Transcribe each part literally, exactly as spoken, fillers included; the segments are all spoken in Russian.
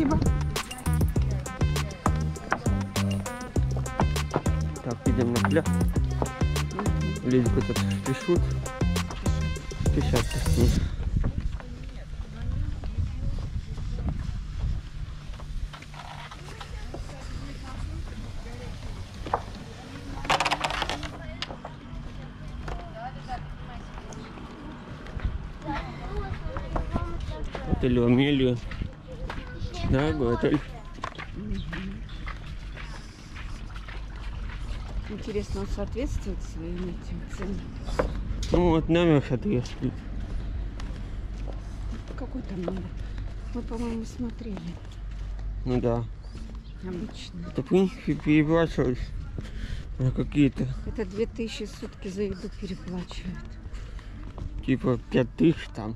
Спасибо. Так, идем на пляж. Люди куда-то спешут. Спешат точнее. Отель Амелия. Дорогой отель. Интересно, он соответствует своим этим ценам? Ну вот номер соответствует. Какой там номер? Мы, по-моему, смотрели. Ну да. Обычно. Это в принципе переплачивать на какие-то. Это две тысячи в сутки за еду переплачивают. Типа пять тысяч там.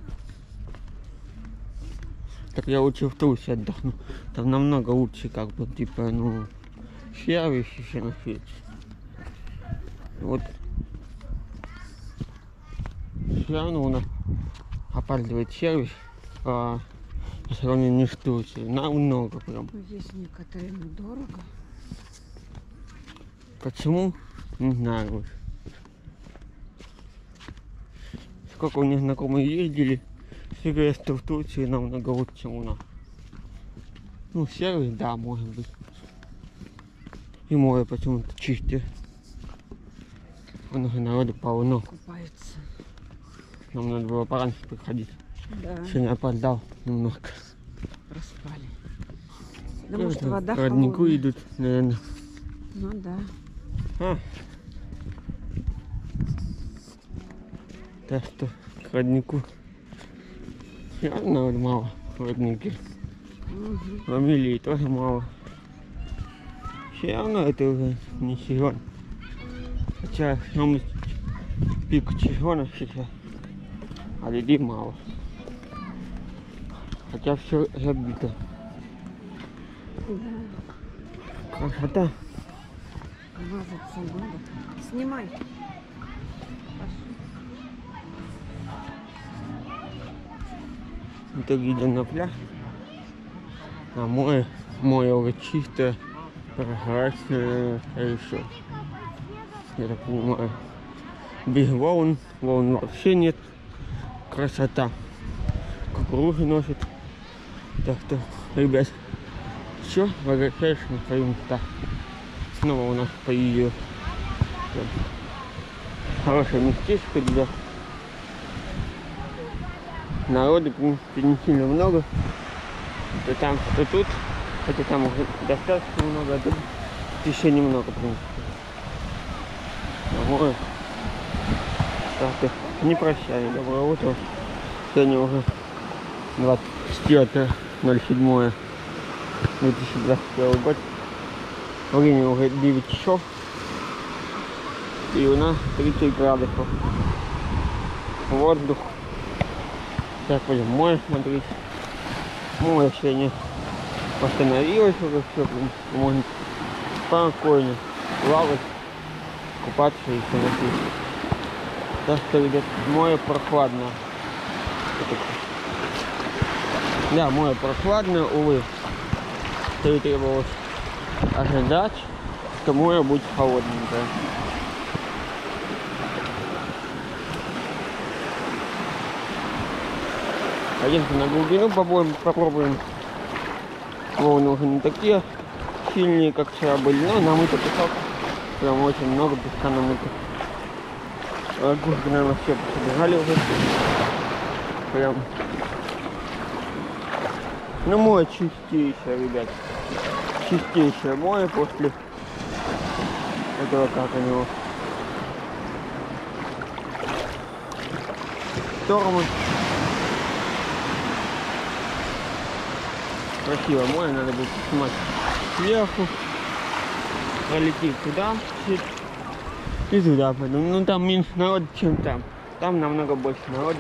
Так я лучше в Турции отдохну. Там намного лучше, как бы, типа, ну, сервис еще на свете. Вот. Все равно у нас опаздывает сервис а, по сравнению с Турцией. Намного прям. Здесь некоторые, но дорого. Почему? Не знаю. Сколько у них знакомые ездили. Сигареты в Турции намного лучше, чем у нас. Ну, сервис, да, может быть. И море почему-то чистее. Много народу полно. Купаются. Нам надо было пораньше приходить. Да. Сегодня опоздал немножко. Проспали. Потому что вода к роднику холодная. идут, наверное. Ну да. А. Так что к роднику. Явно народу мало в роднике. Угу. В Амелии тоже мало. Все равно это уже не сезон. Хотя самый пик сезона сейчас, а людей мало. Хотя все забито. Да. Красота. Мазаться надо. Снимай. В итоге идем на пляж. А море, море уже чистое, прозрачное, а еще, я так понимаю, без волн, волн вообще нет. Красота. Кукурузы носит. Так что, ребят, все, возвращаешься на свои места. Снова у нас появилось хорошее местечко для народу, в принципе, не сильно много. То там, то тут, хотя там уже достаточно много, а тут еще немного, в принципе. А море. Так что не прощай, доброе утро. Сегодня уже двадцать четвёртое ноль седьмое две тысячи двадцать первый год. Время уже девять часов. И у нас тридцать градусов. Воздух. Сейчас пойдем море смотреть. Море сегодня восстановилось уже все. Можно спокойно плавать, купаться и все на свете. Так что, ребят, море прохладное. Да, море прохладное, увы. Что и требовалось ожидать, что море будет холодненькое. Пойдемте на глубину попробуем, попробуем. Волны уже не такие сильные, как вчера были, но намыто песок. Прям очень много песка намыто. Лягушки, наверное, все пособирали уже. Прям. Ну, море чистейшее, ребят. Чистейшее море после этого, как у него, шторма. Красивое море, надо будет снимать сверху, пролететь туда и туда пойдем. Ну там меньше народу, чем там. Там намного больше народу.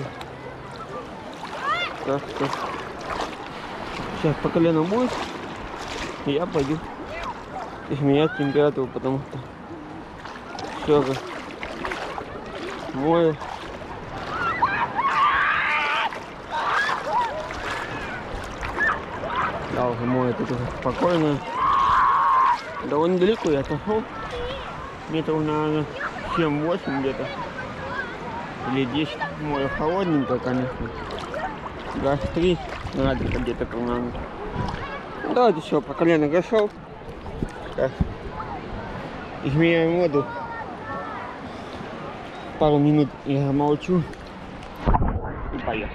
Так что сейчас по колено будет, и я пойду изменять температуру, потому что все же море. Да, уже море тут уже спокойно. Довольно далеко я отошел. Метров, наверное, семь-восемь где-то. Или десять. Море холодненькое, конечно. двадцать три градуса где-то примерно. Ну, давайте все, по колено зашел. Так. Изменяем воду. Пару минут я молчу. И поехали.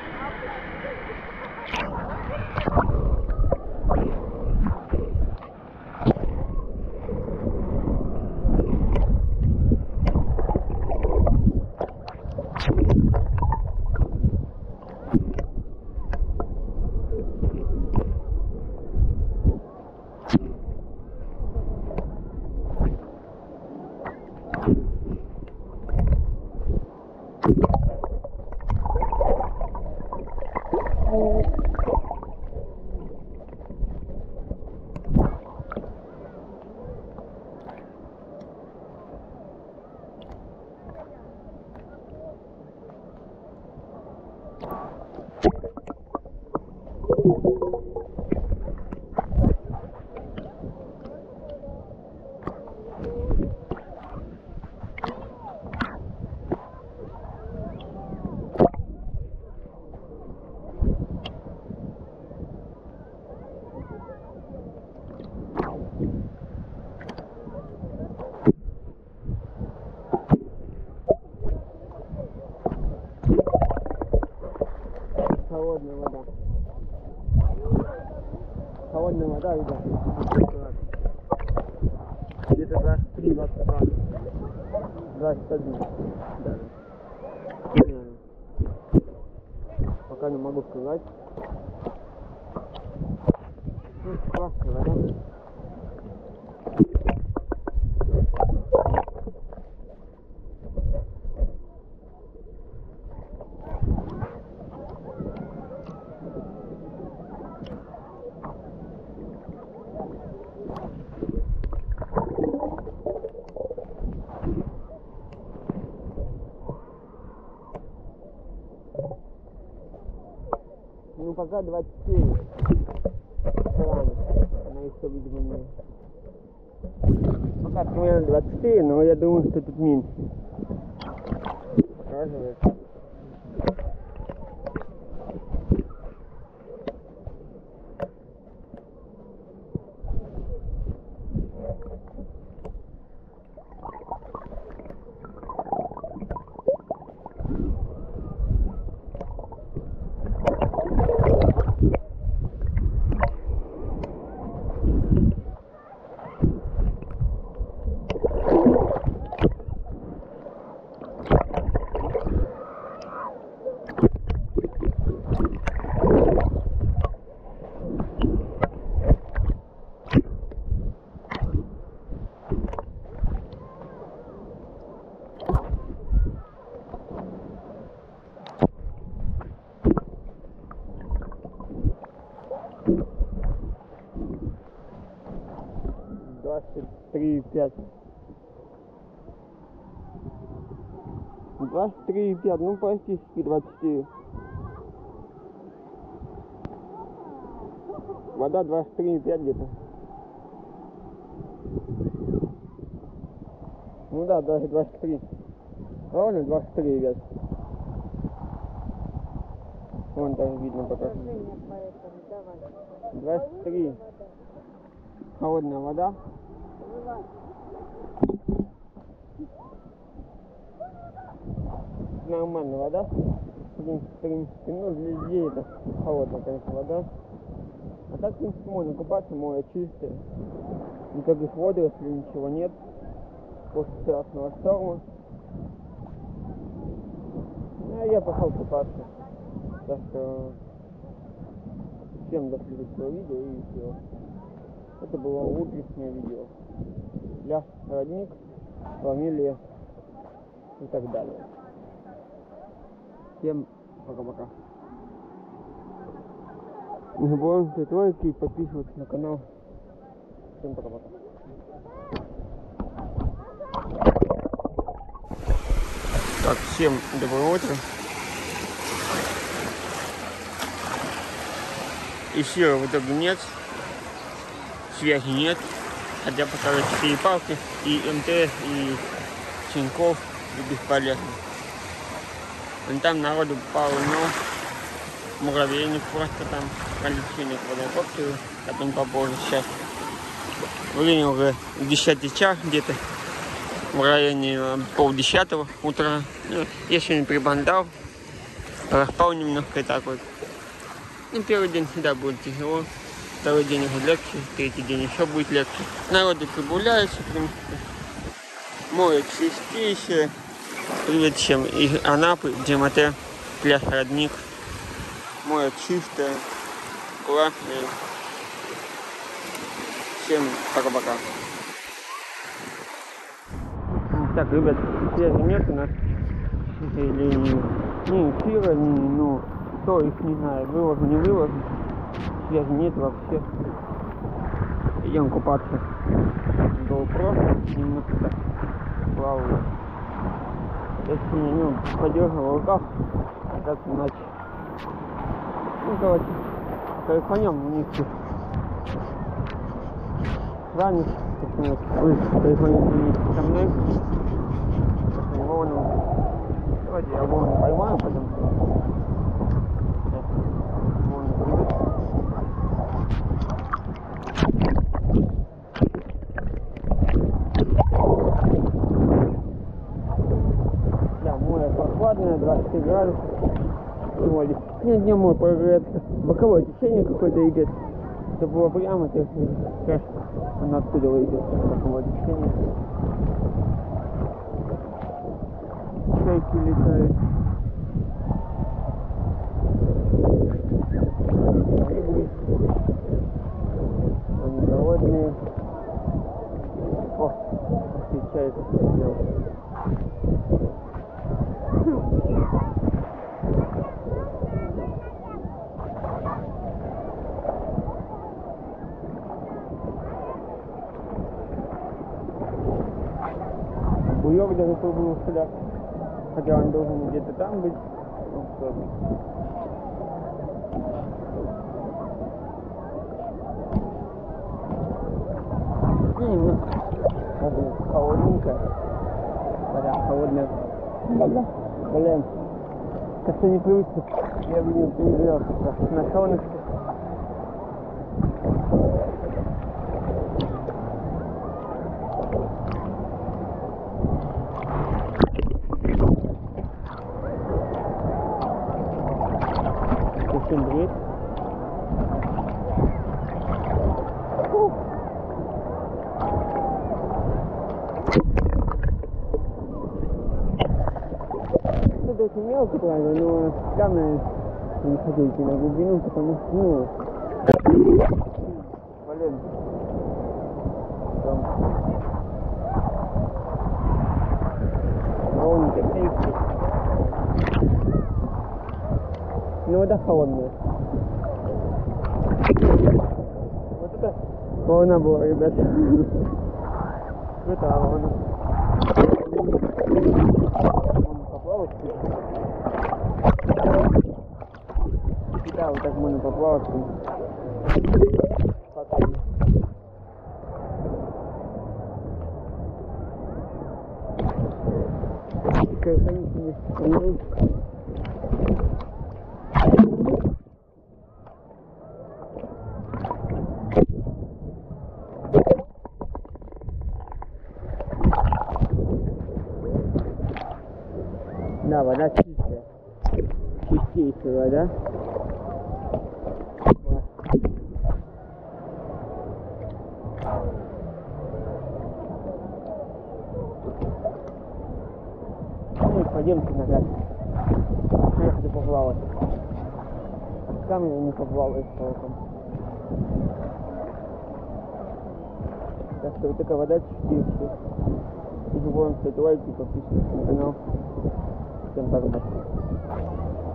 Холодная вода. Холодная вода, ребята. Где-то двадцать три двадцать два. двадцать один. Даже. Пока не могу сказать. Ну, классная вода. Ну пока двадцать четыре. Рано. Она еще, видимо, не... Пока примерно двадцать четыре, но я думаю, что тут меньше. Показывает. двадцать три пять. двадцать три пять, ну практически двадцать четыре. Вода двадцать три пять где-то. Ну да, даже двадцать три. Ровно двадцать три, ребят. Вон даже видно пока. двадцать три. Холодная вода. Нормальная вода. В принципе, ну для людей это холодная, конечно, вода. А так, в принципе, можно купаться, море чистое. Никаких водорослей, ничего нет. После страшного шторма. А я пошел купаться. Так что всем до следующего видео и все. Это было утреннее видео. Для родник, фамилия и так далее. Всем пока-пока. Не забываем ставить лайки и подписываться на канал. Всем пока-пока. Так, всем доброе утро. Эфира в итоге нет, связи нет, хотя поставили четыре палки, и МТ, и Тинькофф, и бесполезно. Вон там народу полно, муравейник просто там, количественный квадрокоптеры, потом попозже сейчас. Время уже десятый час где-то, в районе полдесятого утра. Ну, я сегодня прибандал, распал немножко и так вот. Ну, первый день всегда будет тяжело, второй день уже легче, третий день еще будет легче. Народу прогуляется, в принципе. Море чистейшее. Привет всем из Анапы, Джемате, пляж Родник. Море чистое, классное. Всем пока-пока. Так, ребят, связи нет у нас. Или ни эфира, ни, ну, то их не знаю, выложу, не выложу. Связи нет вообще. Идем купаться. GoPro немного так плаваю. Если ну, подерживал в руках, а так иначе. Ну, короче, кайфанем у них тут. С вами, вы кайфанете со мной. Давайте я волну поймаю потом. Волну придут. Да, море прохладное, двадцать семь градусов. Сегодня. Нет, днем море прогреется. Боковое течение какое-то идет. Это было прямо, то есть сейчас оно оттуда выйдет. Боковое течение. Чайки летают. Они голодные. О, пошли чайку сделать. Буёк даже пробовал сюда. Хотя он должен где-то там быть. Ну, ладно. Ну, немножко холодненько. Вода холодная. Вода. Блин. Как-то не привычно. Я бы не перегрелся на солнышке. Всем привет. Это очень мелко, правда, но главное не ходите на глубину, потому что, ну, блин, там волны такие. Но вода холодная. Вот это волна была, ребят. Это волна. Можно поплавать. Да, вот так можно поплавать. Кайфаните. Да, вода чистая. Чистейшая вода. Ну и пойдемте назад. Я хочу поплавать. А с камнем не поплаваешь толком. Так что вот такая вода чистейшая. И желаем ставить лайки, подписывайтесь на канал. Всем пока.